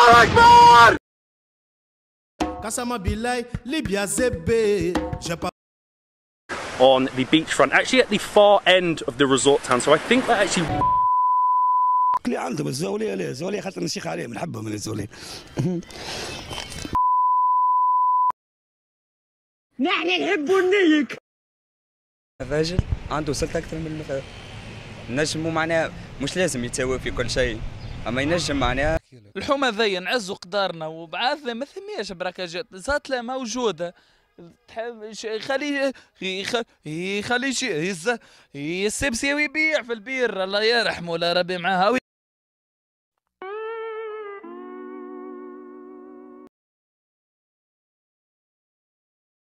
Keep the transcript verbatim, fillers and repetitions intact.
الله أكبر. Kasama Bilay, Libya Zebe. On the beachfront, actually at the far end of the resort town, so I think that actually. اللي عندهم الزوليه ليه الزوليه خاطر نشيخ عليهم نحبهم من الزوليه. نحن نحب النيك. الراجل عنده سلطة أكثر من المرأة. نجمو معناها مش لازم يتساوي في كل شيء، أما ينجم معناها. الحومة ذي نعزوا قدارنا وبعثنا ما ثمياش بركاجات، زاتلة موجودة. خلي يخلي شي السبسي ويبيع في البير الله يرحمه لا ربي معاها.